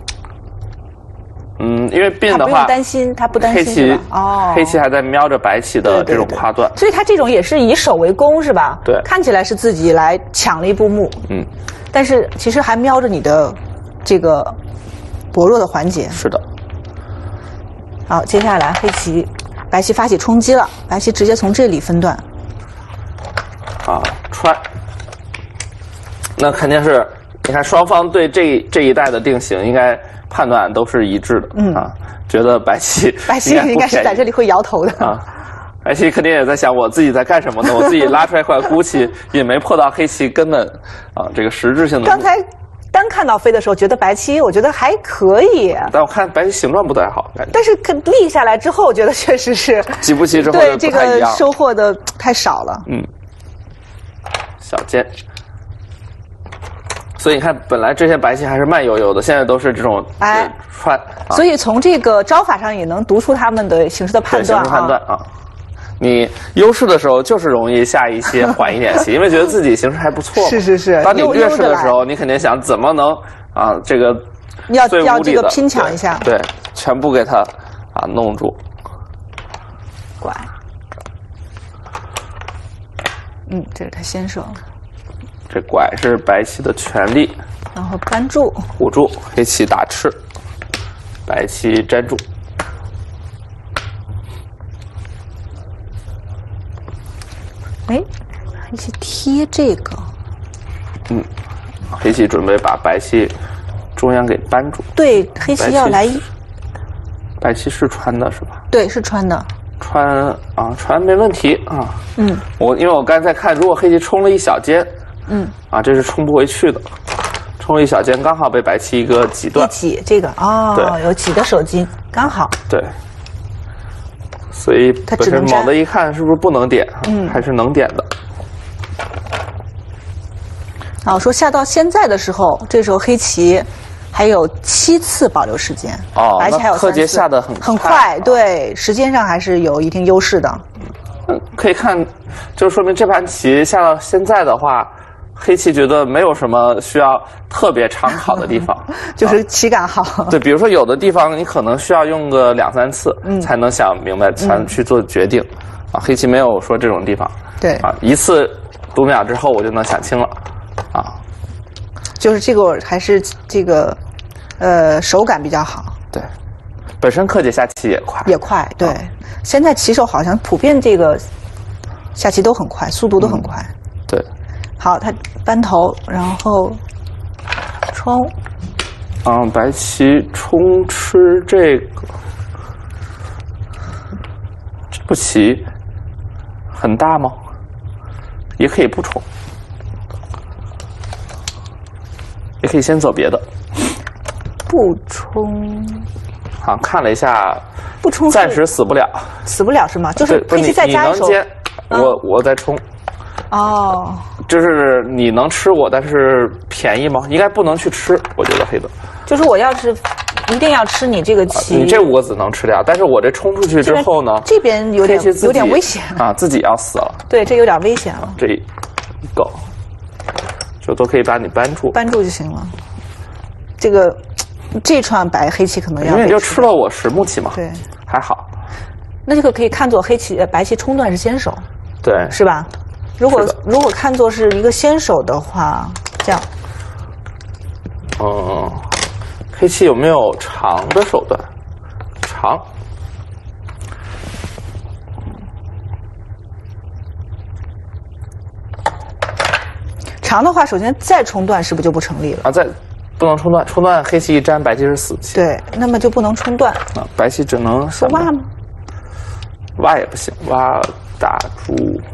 嗯，因为并的话， 他不用担心，他不担心黑棋哦， 黑棋还在瞄着白棋的这种跨断， 所以他这种也是以守为攻是吧？ 对， 看起来是自己来抢了一步目，嗯，但是其实还瞄着你的这个薄弱的环节。 是的。 好，接下来黑棋。白棋发起冲击了，白棋直接从这里分段。 啊，穿。那肯定是，你看双方对这这一带的定型应该判断都是一致的，嗯啊，觉得白棋白棋应该是在这里会摇头的啊。白棋肯定也在想，我自己在干什么呢？我自己拉出来一块孤棋，也没破到黑棋根本啊这个实质性的。 刚才。单看到飞的时候，觉得白棋我觉得还可以， 但我看白棋形状不太好，感觉。 但是立下来之后，我觉得确实是几步棋之后对这个收获的太少了。 嗯，小尖。所以你看，本来这些白棋还是慢悠悠的，现在都是这种哎穿。 啊、所以从这个招法上也能读出他们的形势的判断啊。 形势判断啊。 你优势的时候就是容易下一些缓一点棋，因为觉得自己形势还不错。 是是是。 当你劣势的时候，你肯定想怎么能啊这个要要这个拼抢一下， 对，对全部给他啊弄住。 拐。嗯，这是他先手。 这拐是白棋的权利。 然后扳住， 护住，黑棋打吃，白棋粘住。 哎，黑棋贴这个。 嗯，黑棋准备把白棋中央给扳住。 对，黑棋要来。 白棋是穿的是吧？ 对，是穿的。 穿啊，穿没问题啊。 嗯。 我因为我刚才看，如果黑棋冲了一小尖， 嗯， 啊，这是冲不回去的。冲了一小尖，刚好被白棋一个挤断。 一挤这个哦，有挤的手筋，刚好。 对。所以本身猛的一看，是不是不能点？嗯，还是能点的。 啊，说下到现在的时候，这时候黑棋还有七次保留时间。 哦， 白棋还有柯洁下的很很快，对，时间上还是有一定优势的。 嗯，可以看，就说明这盘棋下到现在的话。黑棋觉得没有什么需要特别常考的地方， 就是棋感好。 对，比如说有的地方你可能需要用个两三次，嗯，才能想明白，才能去做决定。嗯、啊，黑棋没有说这种地方。 对。 啊，一次读秒之后我就能想清了。啊， 就是这个还是这个，呃，手感比较好。 对，本身柯洁下棋也快。 也快，对。啊、现在棋手好像普遍这个下棋都很快，速度都很快。 嗯、对。 好，他扳头，然后冲。 嗯，白棋冲吃这个，这步棋很大吗？也可以不冲，也可以先走别的。 不冲。 好，看了一下， 不冲， 暂时死不了。 死不了是吗？就是黑棋再加一手。 你能接，我我再冲。 哦， 就是你能吃我，但是便宜吗？应该不能去吃，我觉得黑的。 就是我要是一定要吃你这个棋， 啊、你这五个子能吃掉，但是我这冲出去之后呢， 这边有点有点危险啊，自己要死了。 对，这有点危险了。 这一个就都可以把你扳住， 扳住就行了。这个这串白黑棋可能要， 因为你就吃了我实木棋嘛， 对， 还好。 那这个可以看作黑棋白棋冲断是先手， 对， 是吧？如果如果看作是一个先手的话，这样， 嗯，黑棋有没有长的手段？长， 长的话，首先再冲断是不是就不成立了？ 啊，再不能冲断，冲断黑棋一粘，白棋是死棋。 对，那么就不能冲断。 啊，白棋只能是挖吗？ 挖也不行，挖打住。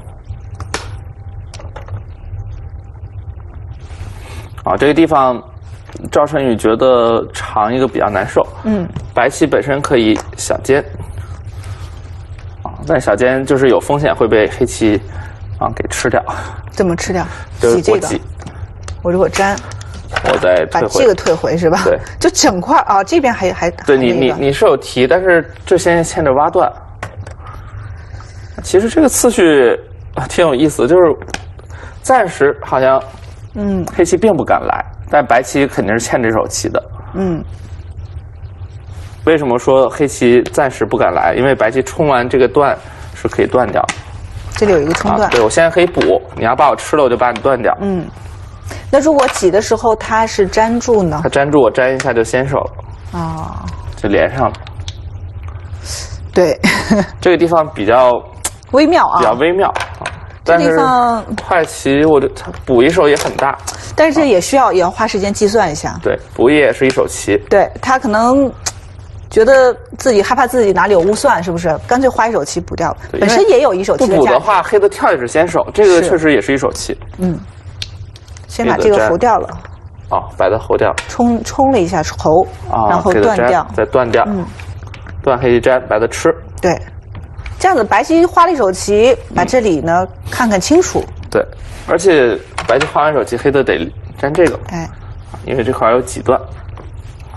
啊，这个地方，赵晨宇觉得长一个比较难受。嗯，白棋本身可以小尖，啊，但小尖就是有风险会被黑棋啊给吃掉。 怎么吃掉？ 就是这个。我如果粘， 我再退回。 把这个退回是吧？ 对， 就整块啊，这边还还对你你你是有提，但是这先牵着挖断。其实这个次序挺有意思，就是暂时好像。嗯，黑棋并不敢来，但白棋肯定是欠这手棋的。嗯，为什么说黑棋暂时不敢来？因为白棋冲完这个断是可以断掉。 这里有一个冲断。 啊、对，我现在可以补，你要把我吃了，我就把你断掉。 嗯，那如果挤的时候它是粘住呢？ 它粘住，我粘一下就先手了。 哦， 就连上了。 对， 这个地方比较微妙啊， 比较微妙啊。 这地方快棋，我就它补一手也很大， 但是这也需要、啊、也要花时间计算一下。 对，补一也是一手棋。 对他可能觉得自己害怕自己哪里有误算，是不是？干脆花一手棋补掉。本身也有一手棋的价值。 不补的话，黑的跳也是先手，这个确实也是一手棋。 嗯，先把这个侯掉了。 哦，白的侯掉。 冲冲了一下侯， 啊、 然后断掉， 再断掉。嗯，断黑棋粘，白的吃。 对。这样子，白棋花了一手棋，把这里呢、嗯、看看清楚。 对，而且白棋花完手棋，黑的得粘这个， 哎， 因为这块有几段。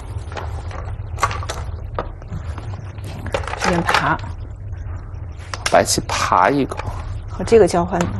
这边爬， 白棋爬一个， 和这个交换的。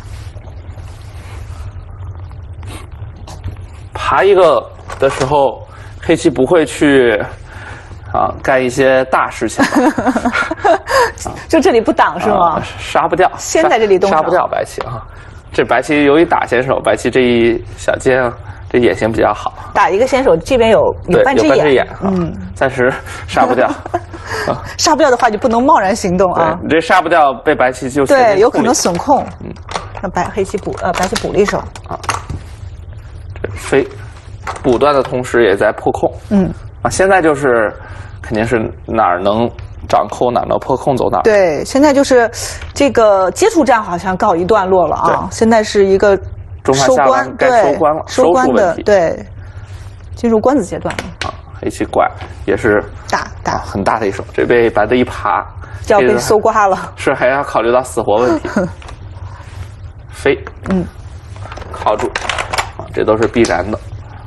爬一个的时候，黑棋不会去啊干一些大事情。 就这里不挡是吗？ 啊、杀不掉， 先在这里动手， 杀不掉白棋啊。这白棋由于打先手，白棋这一小尖啊，这眼型比较好。 打一个先手，这边有有半只眼， 有半只眼，嗯，暂时杀不掉。 啊、杀不掉的话，就不能贸然行动啊。 你这杀不掉，被白棋就对，有可能损控。 嗯， 那白黑棋补呃，白棋补了一手啊。这飞补断的同时也在破控。嗯啊，现在就是肯定是哪儿能掌控哪儿能破控走哪儿。 对，现在就是这个接触战好像告一段落了啊，现在是一个收官， 该收官了， 收官的对，进入官子阶段了。 啊，黑棋拐也是大大、 啊、很大的一手，这被白的一爬就要被搜刮了， 是还要考虑到死活问题。飞，嗯，靠住啊，这都是必然的。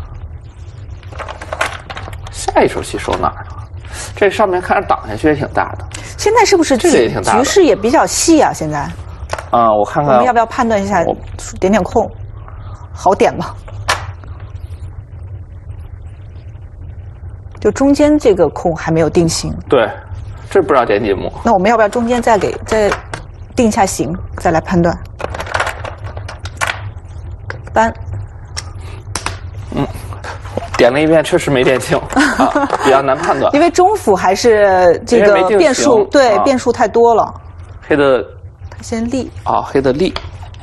下一手棋收哪儿呢？这上面看着挡下去也挺大的。 现在是不是这个也挺大的？ 局势也比较细啊？现在啊、嗯，我看看， 我们要不要判断一下？点点空，好点吗？就中间这个空还没有定型。 对，这不知道点几目。 那我们要不要中间再给再定一下型，再来判断？搬。 嗯。点了一遍，确实没点清，啊、比较难判断。 因为中府还是这个变数，对、啊、变数太多了。 黑的， 他先立啊，黑的立，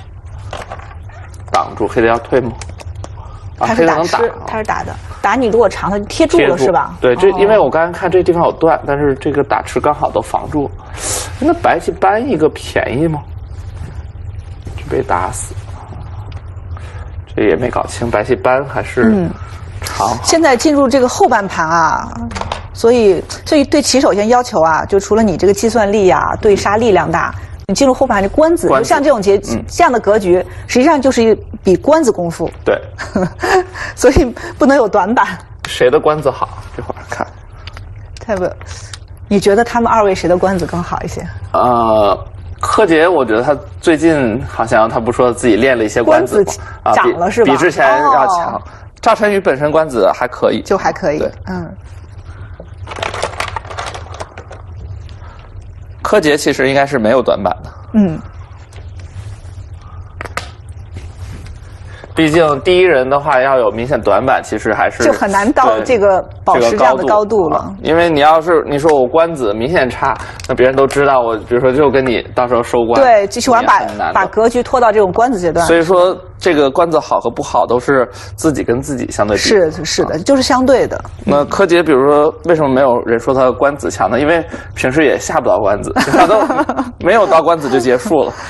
挡住，黑的要退吗？ 啊、他是打吃，他是打的，打你如果长，他就贴住了是吧？ 对，这、哦、因为我刚才看这地方有断，但是这个打吃刚好都防住。那白棋搬一个便宜吗？就被打死，这也没搞清，白棋搬还是。嗯现在进入这个后半盘啊，所以所以对棋手先要求啊，就除了你这个计算力啊、对杀力量大，你进入后盘这官子，就像这种结、嗯、这样的格局，实际上就是一比官子功夫。 对， 所以不能有短板。 谁的官子好？这会儿看。 太不，你觉得他们二位谁的官子更好一些？ 呃，柯洁，我觉得他最近好像他不说自己练了一些官子吗？ 啊，涨了是吧？ 比之前要强。哦，赵晨宇本身官子还可以， 就还可以， 对， 嗯。 柯洁其实应该是没有短板的， 嗯。 毕竟第一人的话要有明显短板，其实还是就很难到这个保持这样的高度了。 这个高度啊，因为你要是你说我官子明显差，那别人都知道我，比如说就跟你到时候收官， 对，继续玩把把格局拖到这种官子阶段。 所以说这个官子好和不好都是自己跟自己相对比。 是是的，就是相对的。 那柯洁，比如说为什么没有人说他官子强呢？因为平时也下不到官子，他都没有到官子就结束了。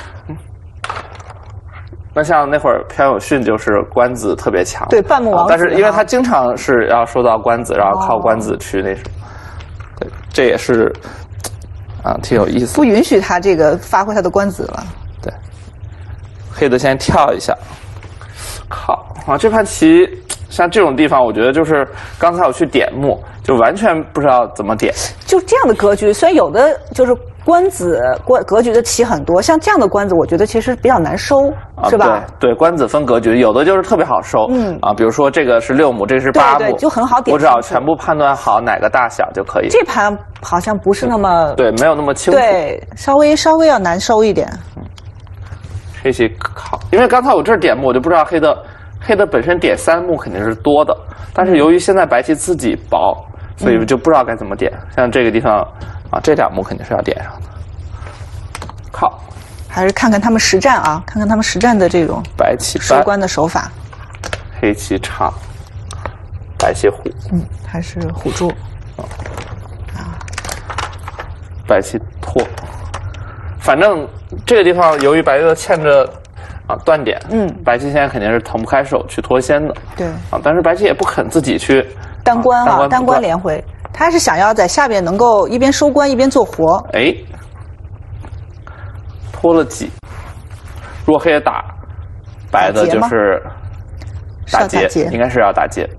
那像那会儿朴有训就是官子特别强， 对，半目王子、啊， 但是因为他经常是要收到官子，然后靠官子去那什么，哦、对，这也是啊挺有意思。 不允许他这个发挥他的官子了。 对，黑的先跳一下，靠啊！这盘棋像这种地方，我觉得就是刚才我去点目，就完全不知道怎么点。 就这样的格局，虽然有的就是官子官格局的棋很多，像这样的官子，我觉得其实比较难收， 啊、 是吧？ 对对，官子分格局，有的就是特别好收，嗯啊，比如说这个是六目，这个是八目， 对对，就很好点。 我只要全部判断好哪个大小就可以。 这盘好像不是那么、 嗯、对，没有那么清楚， 对，稍微稍微要难收一点。 嗯，黑棋靠，因为刚才我这儿点目，我就不知道黑的黑的本身点三目肯定是多的，但是由于现在白棋自己薄，所以就不知道该怎么点。嗯、像这个地方啊，这两目肯定是要点上的。靠， 还是看看他们实战啊，看看他们实战的这种白棋收官的手法。 黑棋长，白棋虎， 嗯，还是虎住。 啊，白棋拖，反正这个地方由于白的欠着啊断点，嗯，白棋现在肯定是腾不开手去脱先的。 对啊，但是白棋也不肯自己去单官啊，单官连回，他是想要在下边能够一边收官一边做活。 哎。拖了几，如果黑的打白的，就是打劫，应该是要打劫。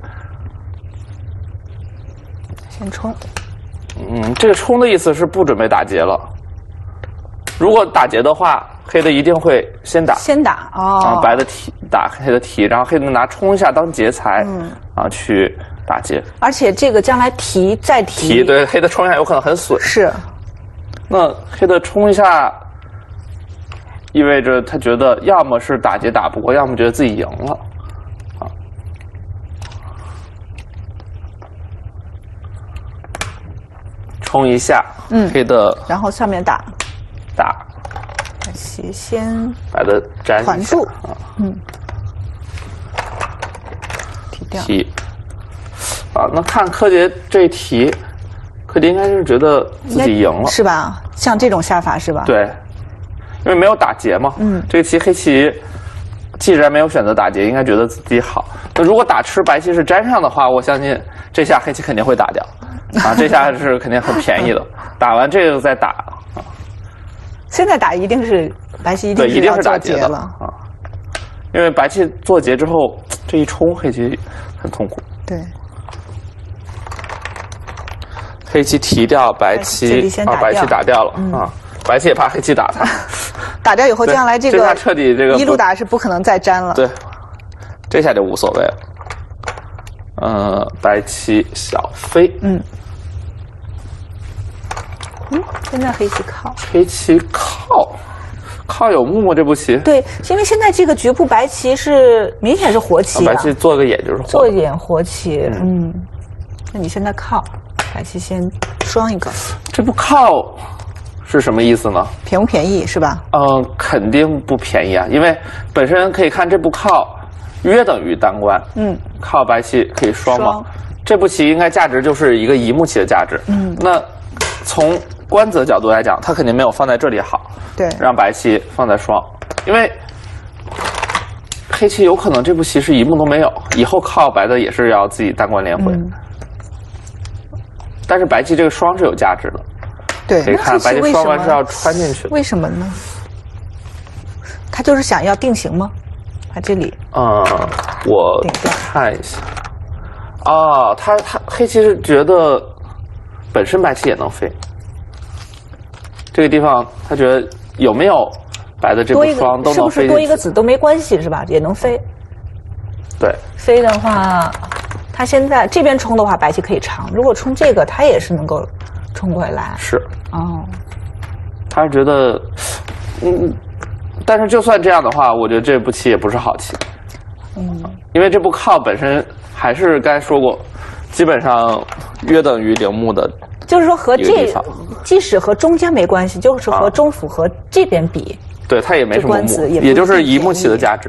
先冲。 嗯，这个冲的意思是不准备打劫了。 如果打劫的话，黑的一定会先打， 先打哦， 然后白的提打黑的提，然后黑的拿冲一下当劫财，嗯，啊去打劫。 而且这个将来提再提， 提对黑的冲一下有可能很损。 是， 那黑的冲一下，意味着他觉得要么是打劫打不过，要么觉得自己赢了，啊。冲一下，嗯，黑的， 然后上面打， 打， 白棋先白的粘团住， 啊， 嗯，提掉， 提，啊，那看柯洁这一提，柯洁应该是觉得自己赢了， 是吧？像这种下法是吧？ 对，因为没有打劫嘛，嗯，这个棋黑棋既然没有选择打劫，应该觉得自己好。那如果打吃白棋是粘上的话，我相信这下黑棋肯定会打掉。啊，这下是肯定很便宜的。打完这个再打啊， 现在打一定是白棋一定对，一定是打劫的啊，因为白棋做劫之后这一冲，黑棋很痛苦。 对， 黑棋提掉白棋，啊，白棋打掉了、嗯、啊，白棋也怕黑棋打他， 打掉以后将来这个这下彻底这个一路打是不可能再粘了。 对，这下就无所谓了。呃，白棋小飞，嗯。 嗯，现在黑棋靠， 黑棋靠，靠有木吗？这步棋？ 对，因为现在这个局部白棋是明显是活棋、啊啊，白棋做个眼就是活做一点活棋，嗯，嗯那你现在靠，白棋先双一个， 这步靠是什么意思呢？ 便不便宜是吧？ 呃，肯定不便宜啊，因为本身可以看这步靠约等于单官，嗯，靠白棋可以双嘛，这步棋应该价值就是一个一目棋的价值，嗯，那从官则角度来讲，它肯定没有放在这里好。 对，让白棋放在双，因为黑棋有可能这步棋是一目都没有，以后靠白的也是要自己单官连回。嗯、但是白棋这个双是有价值的。 对， 可以看白棋双完是要穿进去的。 为什么呢？他就是想要定型吗？把这里。 嗯，我看一下。哦，他他黑棋是觉得本身白棋也能飞。这个地方，他觉得有没有白的这步双都能飞进去， 是不是多一个子都没关系是吧？也能飞。 对， 飞的话，他现在这边冲的话，白棋可以长；如果冲这个，他也是能够冲过来。 是。 哦。 他是觉得，嗯，但是就算这样的话，我觉得这步棋也不是好棋。嗯。因为这步靠本身还是刚才说过，基本上约等于陵墓的。 就是说和这，即使和中间没关系，就是和中府和这边比， 啊、对它也没什么目，也就是一目棋的价值。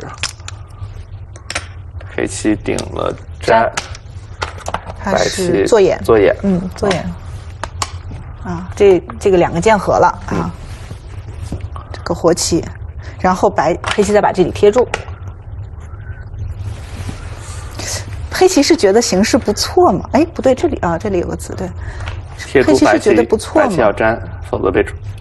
黑棋顶了粘， 白棋做眼， 做眼， 嗯，做眼。啊，这这个两个键合了啊，嗯、这个活棋，然后白黑棋再把这里贴住。黑棋是觉得形势不错嘛？哎，不对，这里啊，这里有个子，对。黑棋是觉得不错吗？ 白棋要粘，否则被出。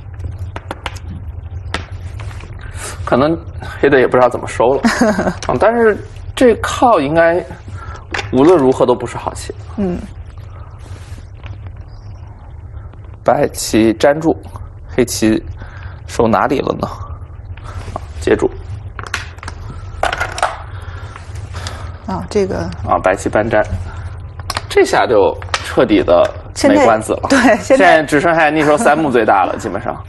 可能黑的也不知道怎么收了，嗯，但是这靠应该无论如何都不是好棋。嗯。白棋粘住，黑棋收哪里了呢？接住。 啊，这个啊，白棋搬粘，这下就彻底的没官子了。 对， 现在只剩下逆手三目最大了，基本上。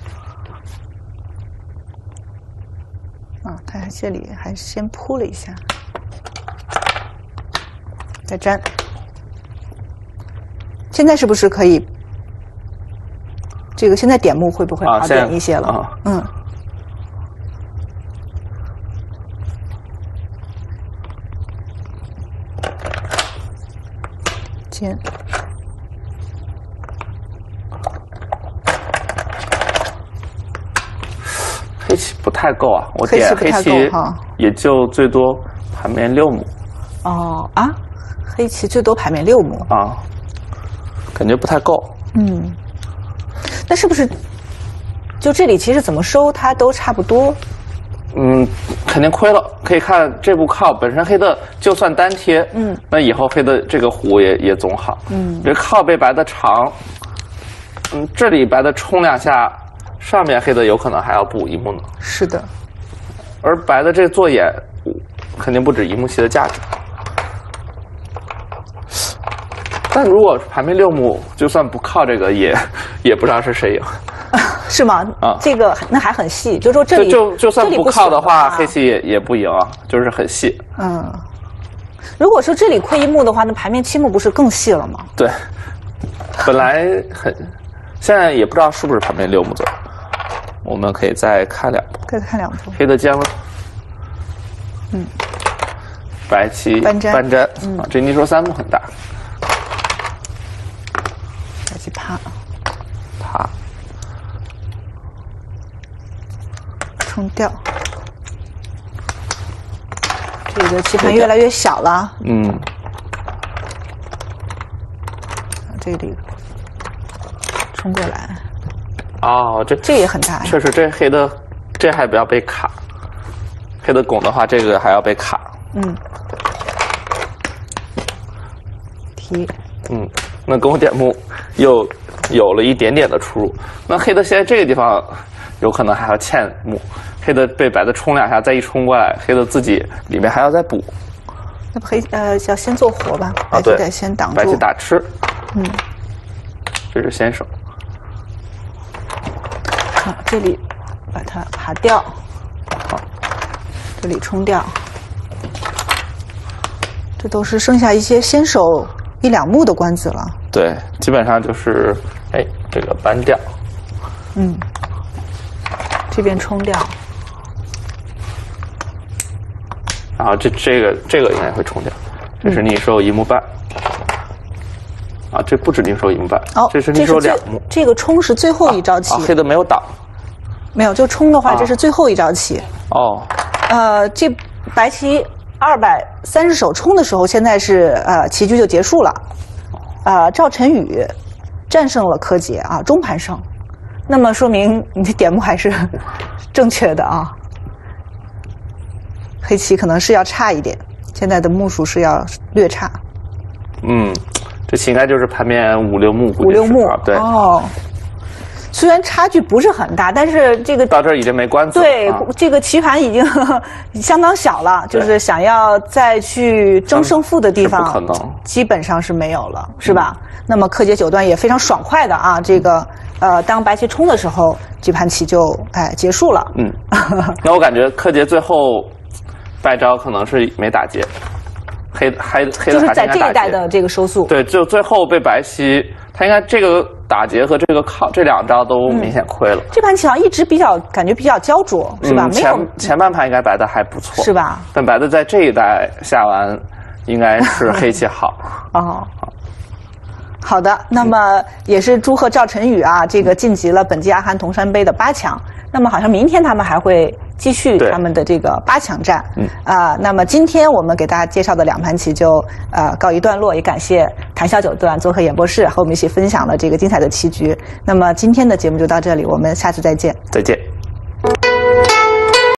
啊，他这里还先铺了一下，再粘。现在是不是可以？这个现在点目会不会好点一些了？ 啊、 嗯。尖。 黑棋不太够啊，我点黑棋也就最多盘面六目。 哦啊，黑棋最多盘面六目啊，感觉不太够。 嗯，那是不是就这里其实怎么收它都差不多？ 嗯，肯定亏了。可以看这步靠本身黑的就算单贴，嗯，那以后黑的这个弧也也总好。嗯，这靠被白的长，嗯，这里白的冲两下。 上面黑的有可能还要补一目呢。 是的。 而白的这做眼肯定不止一目棋的价值。但如果盘面六目，就算不靠这个也也不知道是谁赢。 是吗？啊，这个那还很细，就是说这里就就算不靠的话，黑棋也也不赢啊，就是很细。 嗯，如果说这里亏一目的话，那盘面七目不是更细了吗？ 对，本来很，现在也不知道是不是盘面六目走，我们可以再看两步， 可以看两步。 黑的将了，嗯，白棋搬粘搬粘啊，这泥说三目很大， 白棋爬爬。 冲掉，这个棋盘越来越小了。 嗯， 这里冲过来。 哦，这这也很大呀。 确实，这黑的这还不要被卡，黑的拱的话，这个还要被卡。 嗯。提。 嗯，那拱点目又有了一点点的出入。那黑的现在这个地方。有可能还要欠目，黑的被白的冲两下，再一冲过来，黑的自己里面还要再补。 那不黑呃要先做活吧？白棋得先挡住。 白棋打吃。 嗯， 这是先手。 好，这里把它爬掉。 好， 这里冲掉。这都是剩下一些先手一两目的官子了。 对，基本上就是哎这个搬掉。 嗯。这边冲掉， 然后这这个这个应该会冲掉，这是逆收一目半，啊，这不止逆收一目半， 哦， 这是逆收两目。 这个冲是最后一招棋， 啊啊、黑的没有挡， 没有，就冲的话，这是最后一招棋。 哦， 呃，这白棋二百三十手冲的时候，现在是呃棋局就结束了，呃，赵晨宇战胜了柯洁啊，中盘胜。那么说明你的点目还是正确的啊，黑棋可能是要差一点，现在的目数是要略差。 嗯，这棋应该就是盘面五六目， 五六目对。 哦，虽然差距不是很大，但是这个到这儿已经没关子了。 对，啊、这个棋盘已经呵呵相当小了，就是想要再去争胜负的地方， 不可能， 基本上是没有了，是吧？嗯、那么柯洁九段也非常爽快的啊，这个。呃，当白棋冲的时候，这盘棋就哎结束了。 嗯，那我感觉柯洁最后败招可能是没打劫，黑黑黑的就是在这一代的这个收速。 对，就最后被白棋，他应该这个打劫和这个靠这两招都明显亏了。 嗯、这盘棋好像一直比较感觉比较焦灼，是吧？ 嗯、 没有前前半盘应该白的还不错， 是吧？ 但白的在这一代下完，应该是黑棋好。 哦。好的，那么也是祝贺赵晨宇啊，这个晋级了本届阿含铜山杯的八强。那么好像明天他们还会继续他们的这个八强战。嗯啊、呃，那么今天我们给大家介绍的两盘棋就呃告一段落，也感谢谭小九段做客演播室和我们一起分享了这个精彩的棋局。那么今天的节目就到这里，我们下次再见。 再见。